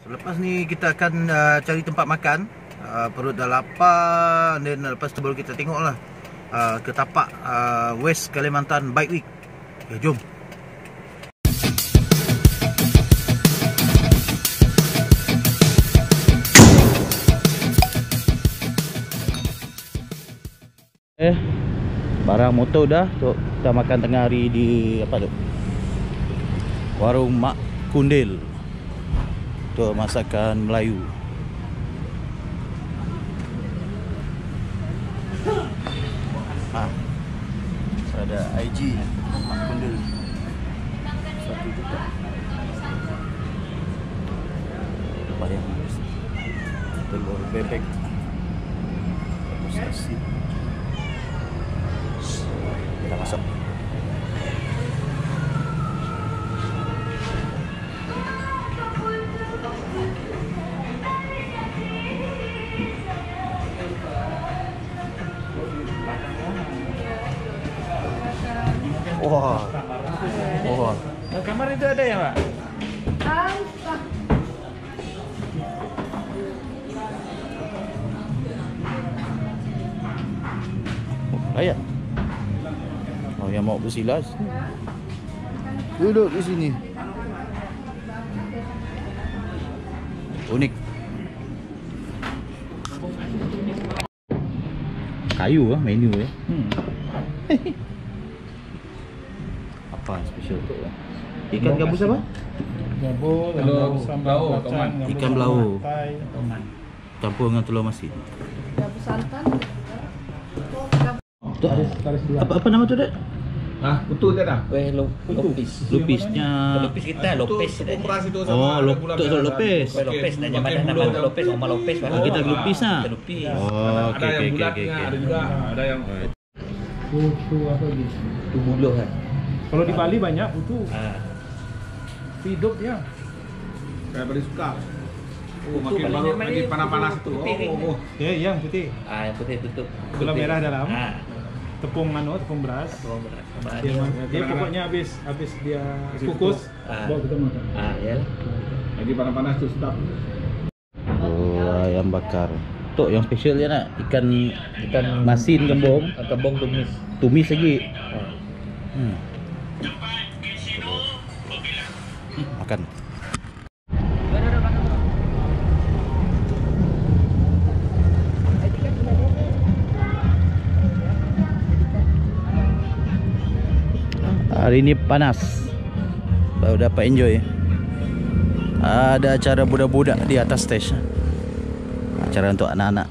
Lepas ni kita akan cari tempat makan. Perut dah lapar. Dan lepas tu baru kita tengoklah ke tapak West Kalimantan Bike Week. Okay, jom. Barang motor dah. Kita makan tengah hari di apa tu? Warung Mak Kundil. Tu masakan Melayu. Ada IG Mak Kundil. 1 juta. Bayang. Telur bebek. Nasi. Kita masuk. Wah. Wah. Kamar itu ada ya, Pak? Layak. Oh, yang mau bersilas. Duduk di sini. Unik. Kayu lah menu ya. Apa special tu? Ikan gabus apa? Gabus, belau, tomat. Ikan belau. Campur dengan telur masin. Gabus santan. Tu apa nama tu, Dek? Betul tak dah? Lupisnya. Lopez kita, Lopez dah. Oh, Lopez. Lopez dah zaman nama Lopez, Omar Lopez. Kita Lupis ah. Lupis. Oh, Ada yang bulatnya, ada juga. Ada yang Putu apa lagi? Tu buluh kan. Kalau di Bali banyak putu. Hidup dia. saya paling suka. Oh, makin baru lagi panas-panas itu. Oh. Ya, yang putih. Yang putih tutup. Gula merah dalam. Tepung tepung beras. Dia pokoknya habis dia kukus, bawa kita makan. Ya. Lagi panas-panas tu sedap. Oh, ayam bakar. Tok yang special dia nak ikan masin gembong, Kembung tumis. tumis lagi. Makan. Hari ini panas. Baru dapat enjoy. Ada acara budak-budak di atas stage. Acara untuk anak-anak.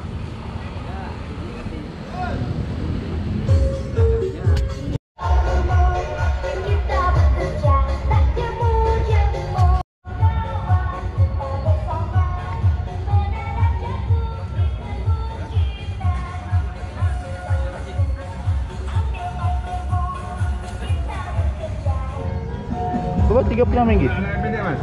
Berapa? RM36? Pendek mas.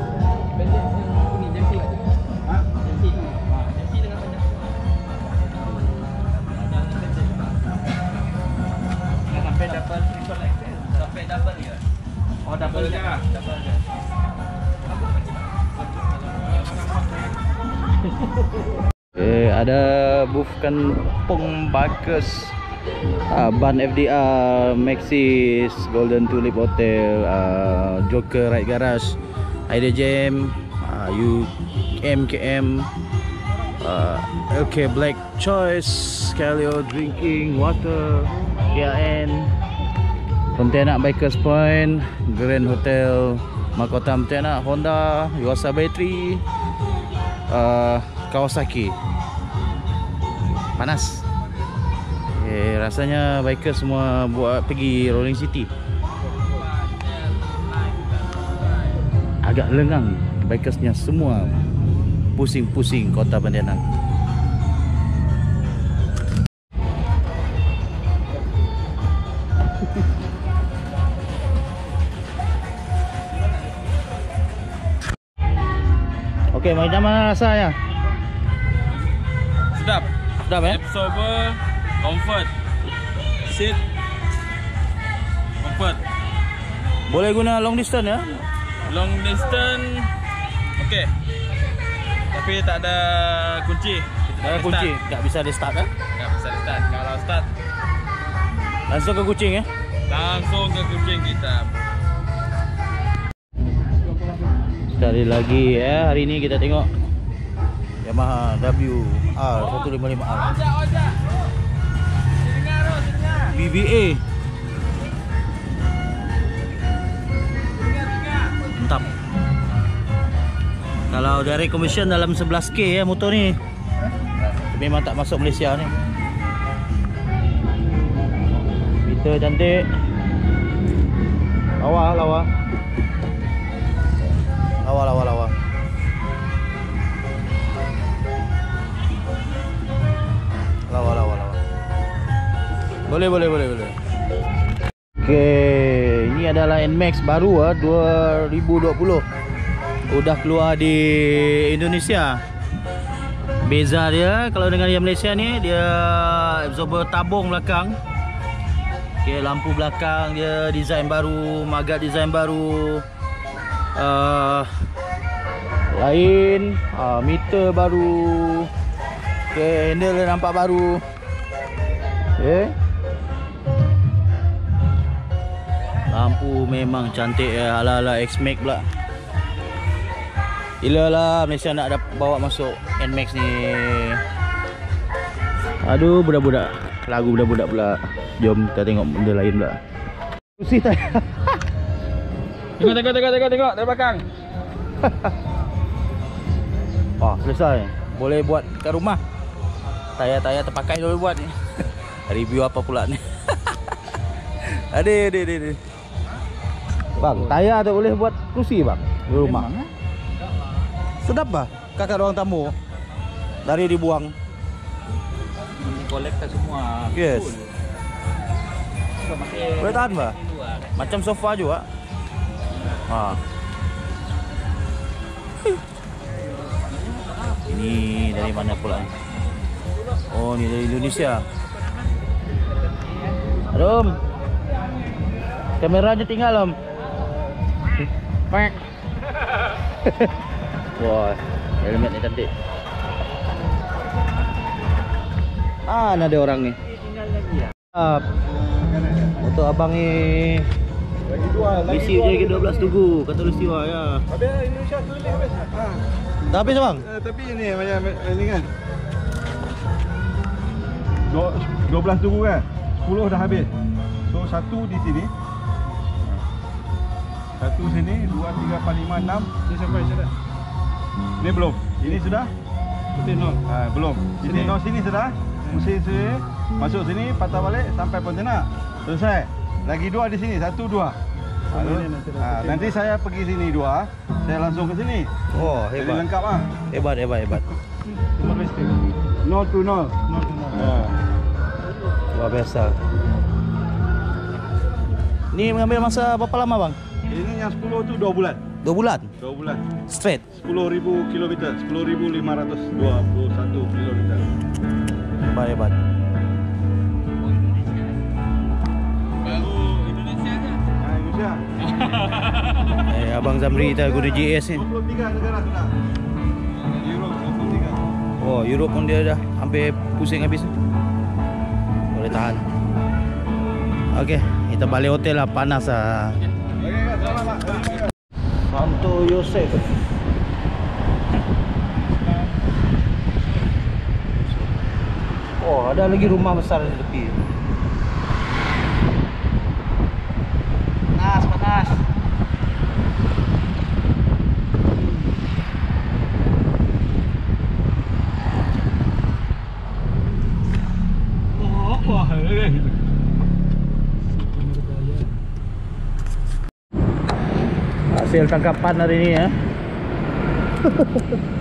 Sampai dapat triple XL. Sampai double ya. Oh, double je. Double je. Ada booth Kampung Bagus, Ban FDR, Maxis, Golden Tulip Hotel, Joker Ride Garage, Idea Jam, UMKM, LK Black Choice, Calio Drinking Water, KN, Pontianak Bikers Point, Grand Hotel, Makota Pontianak, Honda, Yuasa Battery, Kawasaki. Panas. Rasanya biker semua buat pergi Rolling City. Agak lengang bikersnya semua pusing-pusing kota Pontianak. Okey, macam mana rasanya? Sedap. Sedap ya? Absorber, comfort. Seat, comfort. Boleh guna long distance ya? Long distance, okey. Tapi tak ada kunci. Tak ada kunci, tak bisa di start kan? Tak bisa di start. Kalau start Langsung ke kucing ya? langsung ke kucing kita. Sekali lagi ya, hari ini kita tengok Yamaha WR 155R Ojak. Dengar. BBA. Mantap. Kalau dari commission dalam 11k ya motor ni. Memang tak masuk Malaysia ni. Meter cantik. Lawa. Lawa. Boleh. Okey, ini adalah NMAX baru 2020. Udah keluar di Indonesia. Beza dia kalau dengan yang Malaysia ni, dia absorber tabung belakang. Okey, lampu belakang dia design baru, magat design baru. Lain, meter baru. Okey, handle dia nampak baru. Okey. Lampu memang cantik ya, ala-ala X-Max pula. Gila lah Malaysia nak bawa masuk NMAX ni. Aduh, budak-budak. Lagu budak-budak pula. Jom kita tengok benda lain pula. Kursi tak? Tengok dari belakang. Selesai. Boleh buat kat rumah. Tayar-tayar terpakai boleh buat ni. Review apa pula ni? Adik. Bang, tayar tu boleh buat kursi bang di rumah. Sedap bah kakak ruang tamu. Dari dibuang. Kolektor semua. Yes. Pakai Boleh tahan bah. Macam sofa juga. Ini dari mana pula? Oh, ni dari Indonesia. Rom. Kameranya tinggal, Om. Pak. Wah, helmet ni cantik. Ada orang ni. Motor abang ni Lagi dua. isi je 12 tugu kata peristiwa ya. Habis Indonesia tu ni habis. Dah habis bang? Tapi ni macam ni kan. 12 tunggu kan. 10 dah habis. So satu di sini. Satu sini, 2, 3, 4, 5, 6. Ni sampai sudah. Ni belum. Ini sudah? Mesin nol. Belum. Ini nol sini sudah. Mesin sini masuk sini, patah balik sampai Pontianak. Selesai. Lagi 2 di sini, 1, 2. Nanti saya pergi sini 2, saya langsung ke sini. Oh, Jadi hebat. lengkap ah. Hebat. 0 to 0. Luar biasa. Ni mengambil masa berapa lama bang? Ini yang 10 tu 2 bulan. 2 bulan? 2 bulan. Straight? 10,000 kilometer, 10,521 kilometer. Hebat. Baru Indonesia je. Indonesia. Abang Zamri kita guna GS ni. 23 negara sudah. Europe 23. Oh, Europe pun dia dah hampir pusing habis. Boleh tahan. Okey, kita balik hotel lah, panas lah. Okey, selamat Pak. Santo Yosef. Oh, ada lagi rumah besar di tepi. Panas. Hasil tangkapan hari ini ya.